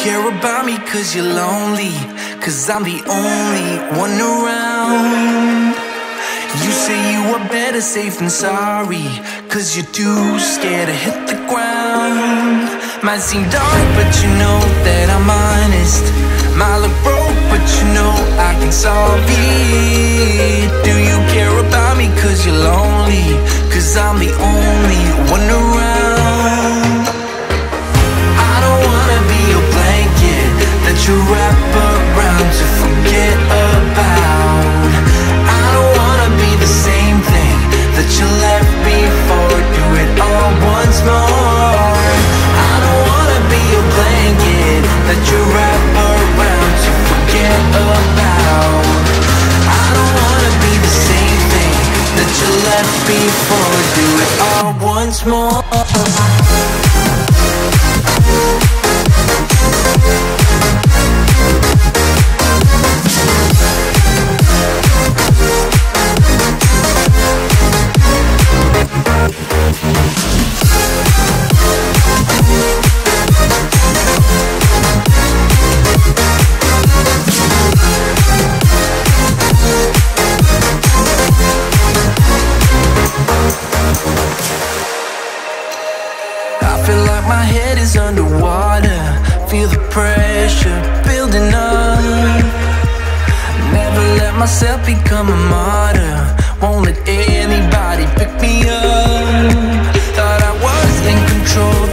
care about me cause you're lonely, cause I'm the only one around. You say you are better safe than sorry, cause you're too scared to hit the ground. Might seem dark but you know that I'm honest. Might look broke but you know I can solve it. Do you care about me cause you're lonely, cause I'm the only one around. I don't wanna be your blanket that you wrap around to forget about. I don't wanna be the same thing that you left before. Do it all once more. I don't wanna be your blanket that you wrap around to forget about. I don't wanna be the same thing that you left before. Do it all once more. My head is underwater, feel the pressure building up. Never let myself become a martyr, won't let anybody pick me up. Thought I was in control,